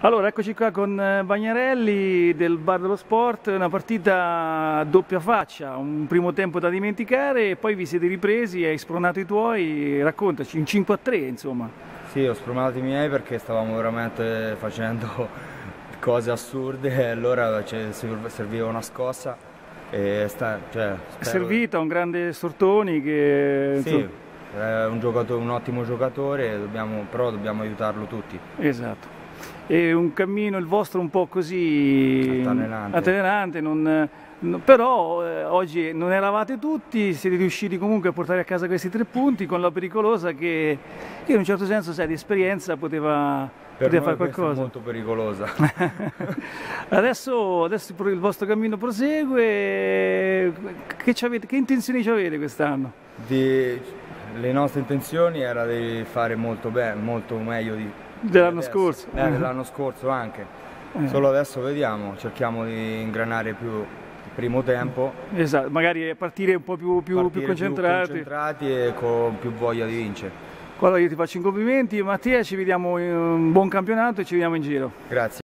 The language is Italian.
Allora, eccoci qua con Bagnarelli del Bar dello Sport, una partita a doppia faccia, un primo tempo da dimenticare e poi vi siete ripresi, hai spronato i tuoi, raccontaci, in 5-3 insomma. Sì, ho spronato i miei perché stavamo veramente facendo cose assurde e allora serviva una scossa e È spero... servita un grande Stortoni che... Sì, è un ottimo giocatore, però dobbiamo aiutarlo tutti. Esatto. E un cammino il vostro un po' così altalenante, però oggi non eravate tutti, siete riusciti comunque a portare a casa questi 3 punti con la Pericolosa che in un certo senso, sai, di esperienza poteva fare qualcosa. È molto pericolosa. Adesso il vostro cammino prosegue, che intenzioni avete quest'anno? Le nostre intenzioni era di fare molto bene, molto meglio Dell'anno scorso? Dell'anno scorso anche. Solo adesso vediamo, cerchiamo di ingranare più il primo tempo. Esatto, magari partire un po' più concentrati e con più voglia di vincere. Allora io ti faccio i complimenti, Mattia, ci vediamo in un buon campionato e ci vediamo in giro. Grazie.